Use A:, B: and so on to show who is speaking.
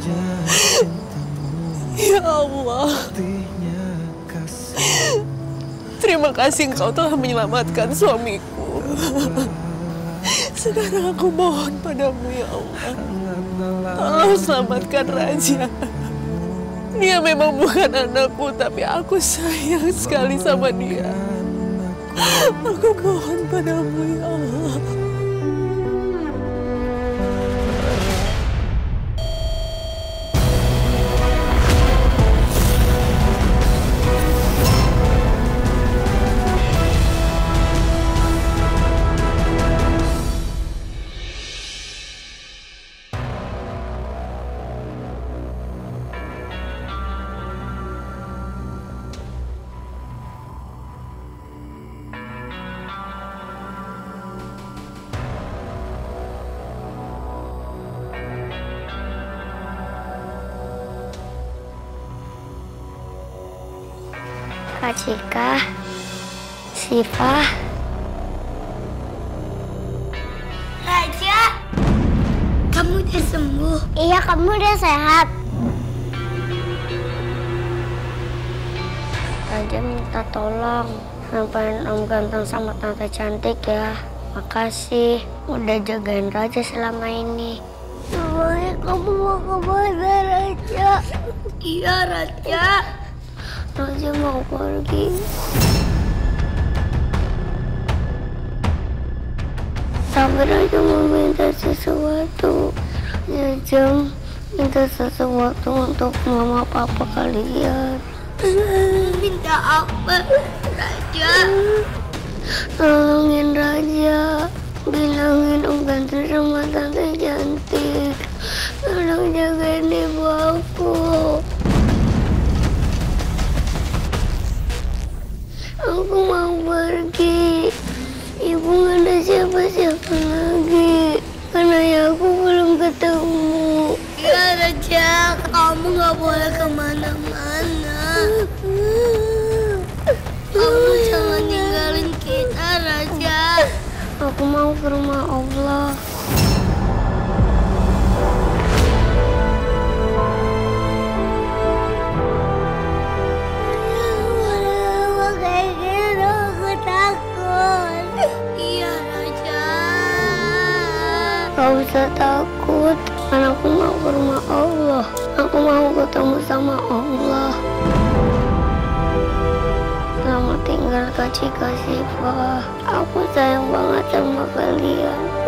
A: Ya Allah, terima kasih Engkau telah menyelamatkan suamiku. Sekarang aku mohon padamu ya Allah, tolong selamatkan Raja. Dia memang bukan anakku, tapi aku sayang sekali sama dia. Aku mohon padamu ya Allah.
B: Kak Cika, Syifa, Raja, kamu udah sembuh? Iya, kamu udah sehat. Raja minta tolong sampaiin Om Ganteng sama Tante Cantik ya. Makasih udah jagain Raja selama ini. Semuanya kamu mau kemana, Raja? Iya, Raja. Raja mau pergi. Tapi Raja mau minta sesuatu. Raja minta sesuatu untuk mama papa kalian. Minta apa, Raja? Tolongin Raja. Bilangin Om Ganteng sama Tante Cantik. Tolong jagain ibu aku. Aku mau pergi. Ibu gak ada siapa-siapa lagi. Karena ya aku belum ketemu. Ya Raja, kamu gak boleh kemana-mana. Kamu jangan tinggalin kita, Raja. Aku mau ke rumah Allah. Gak usah takut, karena aku mau ke rumah Allah. Aku mau ketemu sama Allah. Selamat tinggal Kak Cika, Syifa. Aku sayang banget sama kalian.